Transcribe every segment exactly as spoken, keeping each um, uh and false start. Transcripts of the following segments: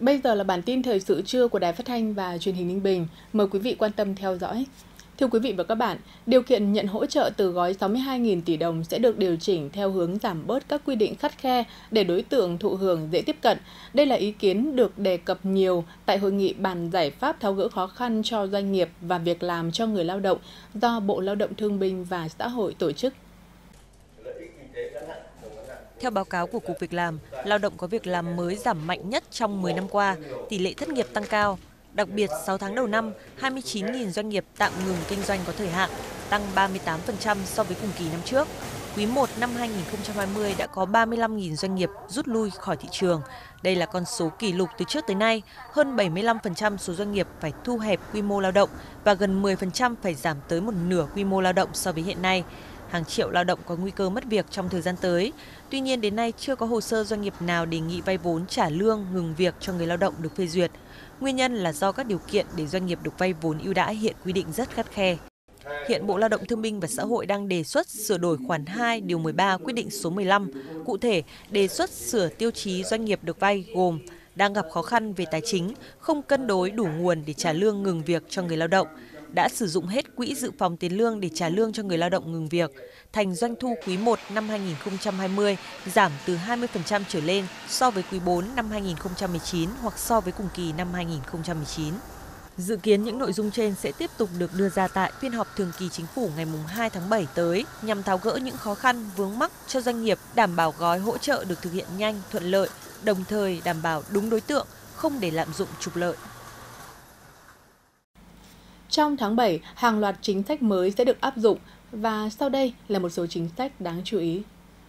Bây giờ là bản tin thời sự trưa của Đài Phát thanh và Truyền hình Ninh Bình. Mời quý vị quan tâm theo dõi. Thưa quý vị và các bạn, điều kiện nhận hỗ trợ từ gói sáu mươi hai nghìn tỷ đồng sẽ được điều chỉnh theo hướng giảm bớt các quy định khắt khe để đối tượng thụ hưởng dễ tiếp cận. Đây là ý kiến được đề cập nhiều tại hội nghị bàn giải pháp tháo gỡ khó khăn cho doanh nghiệp và việc làm cho người lao động do Bộ Lao động Thương binh và Xã hội tổ chức. Theo báo cáo của Cục Việc làm, lao động có việc làm mới giảm mạnh nhất trong mười năm qua, tỷ lệ thất nghiệp tăng cao. Đặc biệt, sáu tháng đầu năm, hai mươi chín nghìn doanh nghiệp tạm ngừng kinh doanh có thời hạn, tăng ba mươi tám phần trăm so với cùng kỳ năm trước. Quý một năm hai nghìn không trăm hai mươi đã có ba mươi lăm nghìn doanh nghiệp rút lui khỏi thị trường. Đây là con số kỷ lục từ trước tới nay, hơn bảy mươi lăm phần trăm số doanh nghiệp phải thu hẹp quy mô lao động và gần mười phần trăm phải giảm tới một nửa quy mô lao động so với hiện nay. Hàng triệu lao động có nguy cơ mất việc trong thời gian tới. Tuy nhiên, đến nay chưa có hồ sơ doanh nghiệp nào đề nghị vay vốn trả lương ngừng việc cho người lao động được phê duyệt. Nguyên nhân là do các điều kiện để doanh nghiệp được vay vốn ưu đãi hiện quy định rất khắt khe. Hiện Bộ Lao động Thương binh và Xã hội đang đề xuất sửa đổi khoản hai điều mười ba quyết định số mười lăm. Cụ thể, đề xuất sửa tiêu chí doanh nghiệp được vay gồm đang gặp khó khăn về tài chính, không cân đối đủ nguồn để trả lương ngừng việc cho người lao động, đã sử dụng hết quỹ dự phòng tiền lương để trả lương cho người lao động ngừng việc, thành doanh thu quý một năm hai nghìn không trăm hai mươi giảm từ hai mươi phần trăm trở lên so với quý bốn năm hai nghìn không trăm mười chín hoặc so với cùng kỳ năm hai nghìn không trăm mười chín. Dự kiến những nội dung trên sẽ tiếp tục được đưa ra tại phiên họp thường kỳ chính phủ ngày hai tháng bảy tới nhằm tháo gỡ những khó khăn vướng mắc cho doanh nghiệp, đảm bảo gói hỗ trợ được thực hiện nhanh, thuận lợi, đồng thời đảm bảo đúng đối tượng, không để lạm dụng trục lợi. Trong tháng bảy, hàng loạt chính sách mới sẽ được áp dụng và sau đây là một số chính sách đáng chú ý.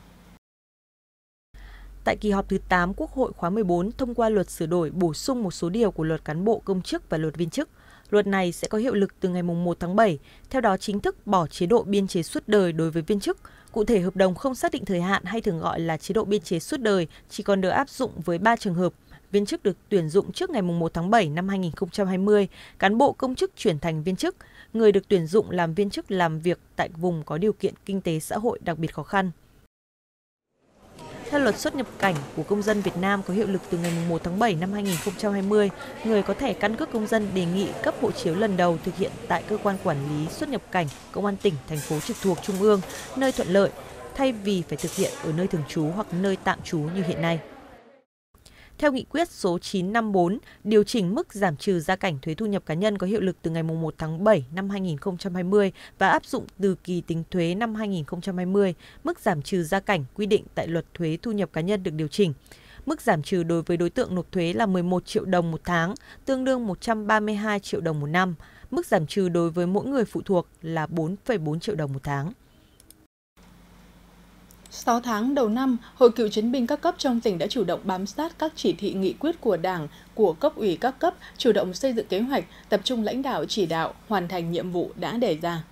Tại kỳ họp thứ tám Quốc hội khóa mười bốn thông qua luật sửa đổi bổ sung một số điều của luật cán bộ công chức và luật viên chức. Luật này sẽ có hiệu lực từ ngày một tháng bảy, theo đó chính thức bỏ chế độ biên chế suốt đời đối với viên chức. Cụ thể, hợp đồng không xác định thời hạn hay thường gọi là chế độ biên chế suốt đời chỉ còn được áp dụng với ba trường hợp. Viên chức được tuyển dụng trước ngày một tháng bảy năm hai nghìn không trăm hai mươi, cán bộ công chức chuyển thành viên chức, người được tuyển dụng làm viên chức làm việc tại vùng có điều kiện kinh tế xã hội đặc biệt khó khăn. Theo luật xuất nhập cảnh của công dân Việt Nam có hiệu lực từ ngày một tháng bảy năm hai nghìn không trăm hai mươi, người có thẻ căn cước công dân đề nghị cấp hộ chiếu lần đầu thực hiện tại cơ quan quản lý xuất nhập cảnh, công an tỉnh, thành phố trực thuộc trung ương, nơi thuận lợi, thay vì phải thực hiện ở nơi thường trú hoặc nơi tạm trú như hiện nay. Theo nghị quyết số chín trăm năm mươi tư, điều chỉnh mức giảm trừ gia cảnh thuế thu nhập cá nhân có hiệu lực từ ngày một tháng bảy năm hai nghìn không trăm hai mươi và áp dụng từ kỳ tính thuế năm hai nghìn không trăm hai mươi, mức giảm trừ gia cảnh quy định tại luật thuế thu nhập cá nhân được điều chỉnh. Mức giảm trừ đối với đối tượng nộp thuế là mười một triệu đồng một tháng, tương đương một trăm ba mươi hai triệu đồng một năm. Mức giảm trừ đối với mỗi người phụ thuộc là bốn phẩy bốn triệu đồng một tháng. sáu tháng đầu năm, Hội Cựu chiến binh các cấp trong tỉnh đã chủ động bám sát các chỉ thị nghị quyết của Đảng, của cấp ủy các cấp, chủ động xây dựng kế hoạch, tập trung lãnh đạo chỉ đạo, hoàn thành nhiệm vụ đã đề ra.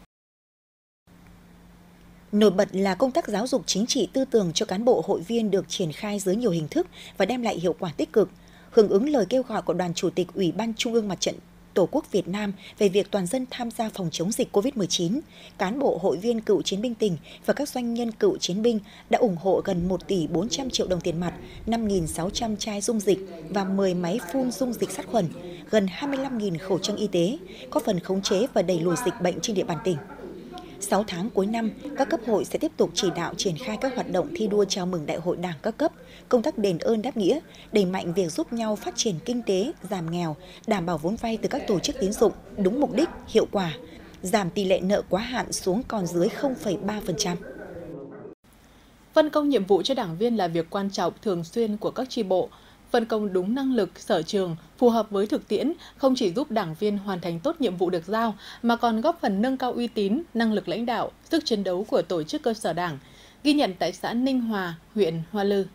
Nổi bật là công tác giáo dục chính trị tư tưởng cho cán bộ hội viên được triển khai dưới nhiều hình thức và đem lại hiệu quả tích cực. Hưởng ứng lời kêu gọi của Đoàn Chủ tịch Ủy ban Trung ương Mặt trận Tổ quốc Việt Nam về việc toàn dân tham gia phòng chống dịch covid mười chín, cán bộ hội viên cựu chiến binh tỉnh và các doanh nhân cựu chiến binh đã ủng hộ gần một tỷ bốn trăm triệu đồng tiền mặt, năm nghìn sáu trăm chai dung dịch và mười máy phun dung dịch sát khuẩn, gần hai mươi lăm nghìn khẩu trang y tế, có phần khống chế và đẩy lùi dịch bệnh trên địa bàn tỉnh. sáu tháng cuối năm, các cấp hội sẽ tiếp tục chỉ đạo triển khai các hoạt động thi đua chào mừng Đại hội Đảng các cấp, công tác đền ơn đáp nghĩa, đẩy mạnh việc giúp nhau phát triển kinh tế, giảm nghèo, đảm bảo vốn vay từ các tổ chức tín dụng đúng mục đích, hiệu quả, giảm tỷ lệ nợ quá hạn xuống còn dưới không phẩy ba phần trăm. Phân công nhiệm vụ cho đảng viên là việc quan trọng thường xuyên của các chi bộ. Phân công đúng năng lực, sở trường, phù hợp với thực tiễn, không chỉ giúp đảng viên hoàn thành tốt nhiệm vụ được giao, mà còn góp phần nâng cao uy tín, năng lực lãnh đạo, sức chiến đấu của tổ chức cơ sở đảng, ghi nhận tại xã Ninh Hòa, huyện Hoa Lư.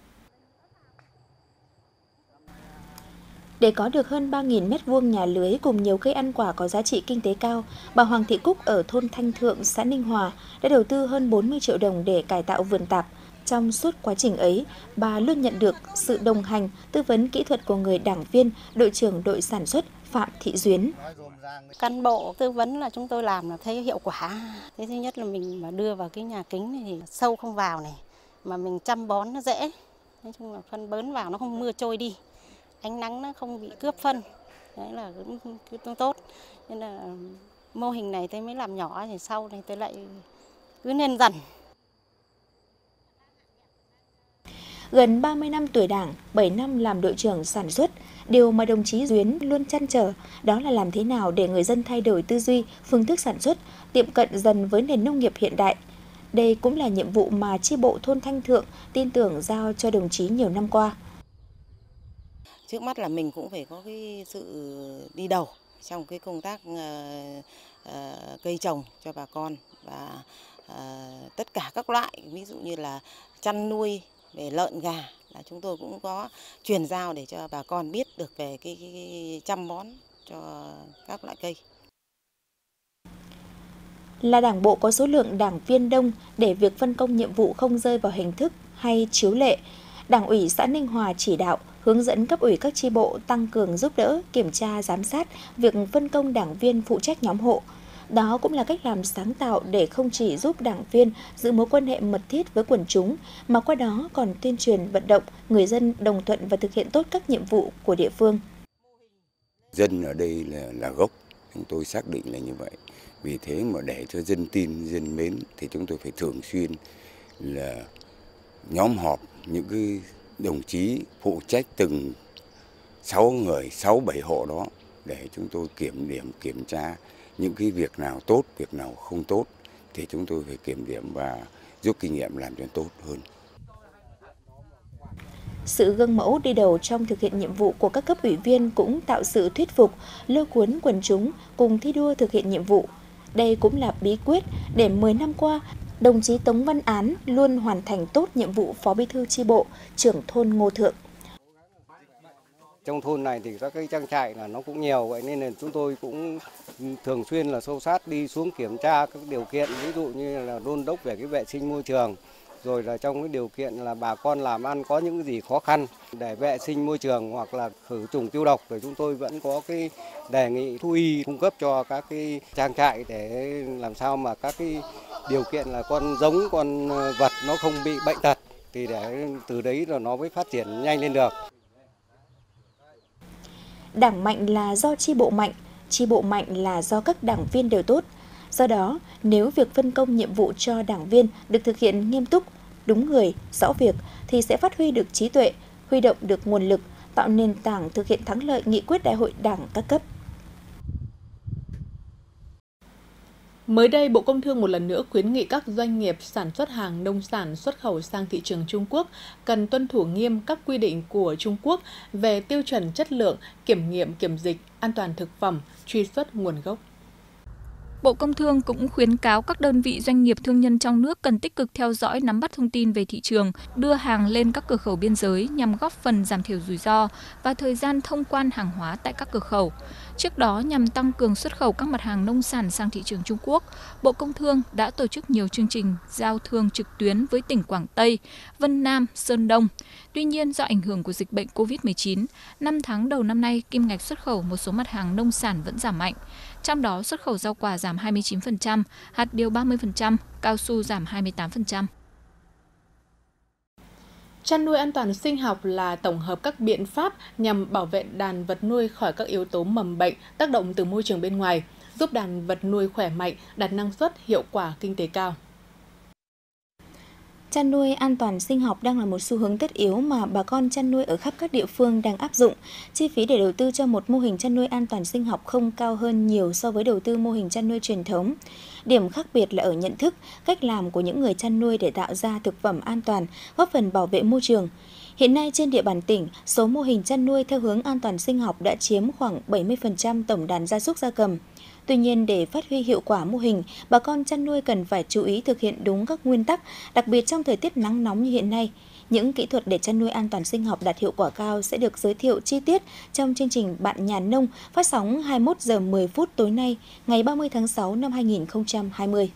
Để có được hơn ba nghìn mét vuông nhà lưới cùng nhiều cây ăn quả có giá trị kinh tế cao, bà Hoàng Thị Cúc ở thôn Thanh Thượng, xã Ninh Hòa đã đầu tư hơn bốn mươi triệu đồng để cải tạo vườn tạp. Trong suốt quá trình ấy, bà luôn nhận được sự đồng hành, tư vấn kỹ thuật của người đảng viên, đội trưởng đội sản xuất Phạm Thị Duyến. Cán bộ tư vấn là chúng tôi làm là thấy hiệu quả. Thế thứ nhất là mình mà đưa vào cái nhà kính này thì sâu không vào này, mà mình chăm bón nó dễ. Nói chung là phân bón vào nó không mưa trôi đi. ánh nắng nó không bị cướp phân, đấy là cũng, cũng tốt. Nên là mô hình này tôi mới làm nhỏ, thì sau này tôi lại cứ nhân dần. Gần ba mươi năm tuổi Đảng, bảy năm làm đội trưởng sản xuất, điều mà đồng chí Duyến luôn trăn trở đó là làm thế nào để người dân thay đổi tư duy, phương thức sản xuất, tiệm cận dần với nền nông nghiệp hiện đại. Đây cũng là nhiệm vụ mà chi bộ thôn Thanh Thượng tin tưởng giao cho đồng chí nhiều năm qua. Trước mắt là mình cũng phải có cái sự đi đầu trong cái công tác uh, uh, cây trồng cho bà con và uh, tất cả các loại, ví dụ như là chăn nuôi về lợn gà là chúng tôi cũng có truyền giao để cho bà con biết được về cái, cái, cái chăm bón cho các loại cây. Là đảng bộ có số lượng đảng viên đông để việc phân công nhiệm vụ không rơi vào hình thức hay chiếu lệ, Đảng ủy xã Ninh Hòa chỉ đạo hướng dẫn cấp ủy các chi bộ tăng cường giúp đỡ, kiểm tra, giám sát việc phân công đảng viên phụ trách nhóm hộ. Đó cũng là cách làm sáng tạo để không chỉ giúp đảng viên giữ mối quan hệ mật thiết với quần chúng, mà qua đó còn tuyên truyền vận động người dân đồng thuận và thực hiện tốt các nhiệm vụ của địa phương. Dân ở đây là, là gốc, chúng tôi xác định là như vậy. Vì thế mà để cho dân tin, dân mến thì chúng tôi phải thường xuyên là nhóm họp những cái đồng chí phụ trách từng sáu người, sáu bảy hộ đó để chúng tôi kiểm điểm, kiểm tra những cái việc nào tốt, việc nào không tốt thì chúng tôi phải kiểm điểm và rút kinh nghiệm làm cho tốt hơn. Sự gương mẫu đi đầu trong thực hiện nhiệm vụ của các cấp ủy viên cũng tạo sự thuyết phục, lôi cuốn quần chúng cùng thi đua thực hiện nhiệm vụ. Đây cũng là bí quyết để mười năm qua, đồng chí Tống Văn Án luôn hoàn thành tốt nhiệm vụ Phó Bí thư chi bộ, trưởng thôn Ngô Thượng. Trong thôn này thì các cái trang trại là nó cũng nhiều, vậy nên là chúng tôi cũng thường xuyên là sâu sát đi xuống kiểm tra các điều kiện, ví dụ như là đôn đốc về cái vệ sinh môi trường, rồi là trong cái điều kiện là bà con làm ăn có những cái gì khó khăn để vệ sinh môi trường hoặc là khử trùng tiêu độc, rồi chúng tôi vẫn có cái đề nghị thú y cung cấp cho các cái trang trại để làm sao mà các cái điều kiện là con giống, con vật nó không bị bệnh tật, thì để từ đấy là nó mới phát triển nhanh lên được. Đảng mạnh là do chi bộ mạnh, chi bộ mạnh là do các đảng viên đều tốt. Do đó, nếu việc phân công nhiệm vụ cho đảng viên được thực hiện nghiêm túc, đúng người, rõ việc, thì sẽ phát huy được trí tuệ, huy động được nguồn lực, tạo nền tảng thực hiện thắng lợi nghị quyết đại hội đảng các cấp. Mới đây, Bộ Công Thương một lần nữa khuyến nghị các doanh nghiệp sản xuất hàng nông sản xuất khẩu sang thị trường Trung Quốc cần tuân thủ nghiêm các quy định của Trung Quốc về tiêu chuẩn chất lượng, kiểm nghiệm kiểm dịch, an toàn thực phẩm, truy xuất nguồn gốc. Bộ Công Thương cũng khuyến cáo các đơn vị doanh nghiệp thương nhân trong nước cần tích cực theo dõi, nắm bắt thông tin về thị trường, đưa hàng lên các cửa khẩu biên giới nhằm góp phần giảm thiểu rủi ro và thời gian thông quan hàng hóa tại các cửa khẩu. Trước đó, nhằm tăng cường xuất khẩu các mặt hàng nông sản sang thị trường Trung Quốc, Bộ Công Thương đã tổ chức nhiều chương trình giao thương trực tuyến với tỉnh Quảng Tây, Vân Nam, Sơn Đông. Tuy nhiên, do ảnh hưởng của dịch bệnh covid mười chín, năm tháng đầu năm nay, kim ngạch xuất khẩu một số mặt hàng nông sản vẫn giảm mạnh. Trong đó, xuất khẩu rau quả giảm hai mươi chín phần trăm, hạt điều ba mươi phần trăm, cao su giảm hai mươi tám phần trăm. Chăn nuôi an toàn sinh học là tổng hợp các biện pháp nhằm bảo vệ đàn vật nuôi khỏi các yếu tố mầm bệnh tác động từ môi trường bên ngoài, giúp đàn vật nuôi khỏe mạnh, đạt năng suất, hiệu quả kinh tế cao. Chăn nuôi an toàn sinh học đang là một xu hướng tất yếu mà bà con chăn nuôi ở khắp các địa phương đang áp dụng. Chi phí để đầu tư cho một mô hình chăn nuôi an toàn sinh học không cao hơn nhiều so với đầu tư mô hình chăn nuôi truyền thống. Điểm khác biệt là ở nhận thức, cách làm của những người chăn nuôi để tạo ra thực phẩm an toàn, góp phần bảo vệ môi trường. Hiện nay trên địa bàn tỉnh, số mô hình chăn nuôi theo hướng an toàn sinh học đã chiếm khoảng bảy mươi phần trăm tổng đàn gia súc gia cầm. Tuy nhiên, để phát huy hiệu quả mô hình, bà con chăn nuôi cần phải chú ý thực hiện đúng các nguyên tắc, đặc biệt trong thời tiết nắng nóng như hiện nay. Những kỹ thuật để chăn nuôi an toàn sinh học đạt hiệu quả cao sẽ được giới thiệu chi tiết trong chương trình Bạn Nhà Nông phát sóng hai mươi mốt giờ mười phút tối nay, ngày ba mươi tháng sáu năm hai nghìn không trăm hai mươi.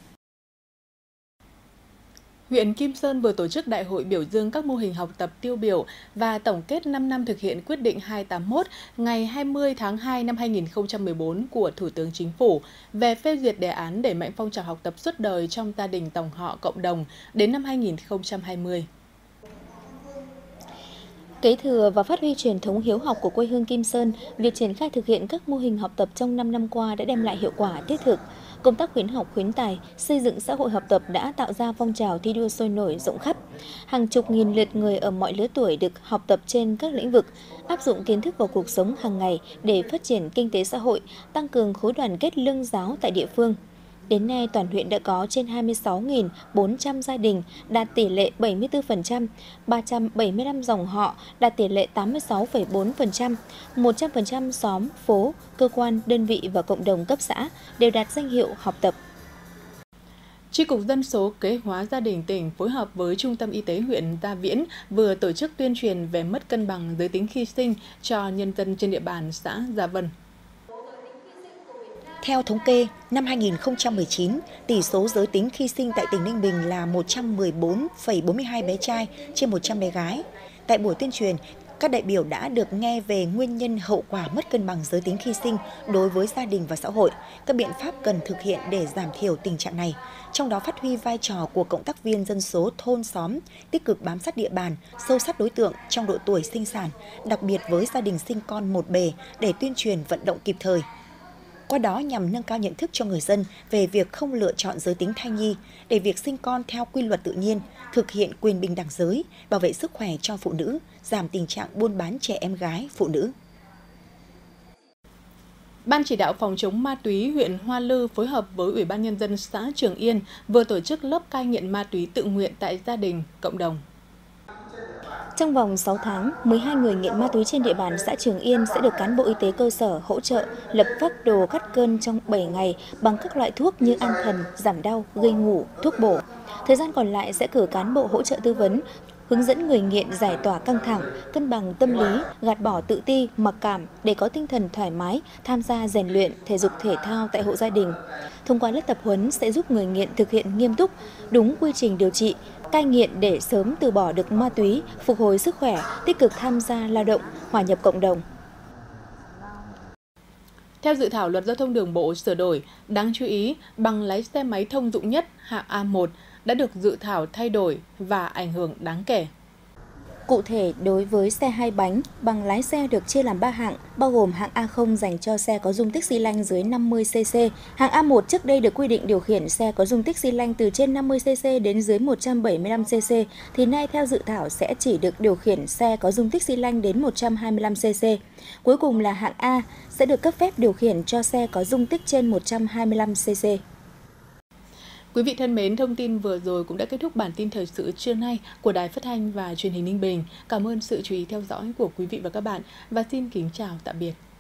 Huyện Kim Sơn vừa tổ chức đại hội biểu dương các mô hình học tập tiêu biểu và tổng kết năm năm thực hiện quyết định hai trăm tám mươi mốt ngày hai mươi tháng hai năm hai nghìn không trăm mười bốn của Thủ tướng Chính phủ về phê duyệt đề án đẩy mạnh phong trào học tập suốt đời trong gia đình dòng họ cộng đồng đến năm hai nghìn không trăm hai mươi. Kế thừa và phát huy truyền thống hiếu học của quê hương Kim Sơn, việc triển khai thực hiện các mô hình học tập trong năm năm qua đã đem lại hiệu quả thiết thực. Công tác khuyến học khuyến tài, xây dựng xã hội học tập đã tạo ra phong trào thi đua sôi nổi rộng khắp. Hàng chục nghìn lượt người ở mọi lứa tuổi được học tập trên các lĩnh vực, áp dụng kiến thức vào cuộc sống hàng ngày để phát triển kinh tế xã hội, tăng cường khối đoàn kết lương giáo tại địa phương. Đến nay, toàn huyện đã có trên hai mươi sáu nghìn bốn trăm gia đình, đạt tỷ lệ bảy mươi tư phần trăm, ba trăm bảy mươi lăm dòng họ, đạt tỷ lệ tám mươi sáu phẩy bốn phần trăm, một trăm phần trăm xóm, phố, cơ quan, đơn vị và cộng đồng cấp xã đều đạt danh hiệu học tập. Chi cục Dân số Kế hoạch Gia đình tỉnh phối hợp với Trung tâm Y tế huyện Gia Viễn vừa tổ chức tuyên truyền về mất cân bằng giới tính khi sinh cho nhân dân trên địa bàn xã Gia Vân. Theo thống kê, năm hai nghìn không trăm mười chín, tỷ số giới tính khi sinh tại tỉnh Ninh Bình là một trăm mười bốn phẩy bốn mươi hai bé trai trên một trăm bé gái. Tại buổi tuyên truyền, các đại biểu đã được nghe về nguyên nhân hậu quả mất cân bằng giới tính khi sinh đối với gia đình và xã hội, các biện pháp cần thực hiện để giảm thiểu tình trạng này, trong đó phát huy vai trò của cộng tác viên dân số thôn xóm, tích cực bám sát địa bàn, sâu sát đối tượng trong độ tuổi sinh sản, đặc biệt với gia đình sinh con một bề để tuyên truyền vận động kịp thời. Qua đó nhằm nâng cao nhận thức cho người dân về việc không lựa chọn giới tính thai nhi, để việc sinh con theo quy luật tự nhiên, thực hiện quyền bình đẳng giới, bảo vệ sức khỏe cho phụ nữ, giảm tình trạng buôn bán trẻ em gái, phụ nữ. Ban chỉ đạo phòng chống ma túy huyện Hoa Lư phối hợp với Ủy ban Nhân dân xã Trường Yên vừa tổ chức lớp cai nghiện ma túy tự nguyện tại gia đình, cộng đồng. Trong vòng sáu tháng, mười hai người nghiện ma túy trên địa bàn xã Trường Yên sẽ được cán bộ y tế cơ sở hỗ trợ lập phác đồ cắt cơn trong bảy ngày bằng các loại thuốc như an thần, giảm đau, gây ngủ, thuốc bổ. Thời gian còn lại sẽ cử cán bộ hỗ trợ tư vấn, hướng dẫn người nghiện giải tỏa căng thẳng, cân bằng tâm lý, gạt bỏ tự ti, mặc cảm để có tinh thần thoải mái, tham gia rèn luyện, thể dục thể thao tại hộ gia đình. Thông qua lớp tập huấn sẽ giúp người nghiện thực hiện nghiêm túc, đúng quy trình điều trị, cai nghiện để sớm từ bỏ được ma túy, phục hồi sức khỏe, tích cực tham gia lao động, hòa nhập cộng đồng. Theo dự thảo luật giao thông đường bộ sửa đổi, đáng chú ý, bằng lái xe máy thông dụng nhất hạng A một đã được dự thảo thay đổi và ảnh hưởng đáng kể. Cụ thể, đối với xe hai bánh, bằng lái xe được chia làm ba hạng, bao gồm hạng A không dành cho xe có dung tích xi lanh dưới năm mươi xê xê. Hạng A một trước đây được quy định điều khiển xe có dung tích xi lanh từ trên năm mươi xê xê đến dưới một trăm bảy mươi lăm xê xê, thì nay theo dự thảo sẽ chỉ được điều khiển xe có dung tích xi lanh đến một trăm hai mươi lăm xê xê. Cuối cùng là hạng A sẽ được cấp phép điều khiển cho xe có dung tích trên một trăm hai mươi lăm xê xê. Quý vị thân mến, thông tin vừa rồi cũng đã kết thúc bản tin thời sự trưa nay của Đài Phát thanh và Truyền hình Ninh Bình. Cảm ơn sự chú ý theo dõi của quý vị và các bạn và xin kính chào tạm biệt.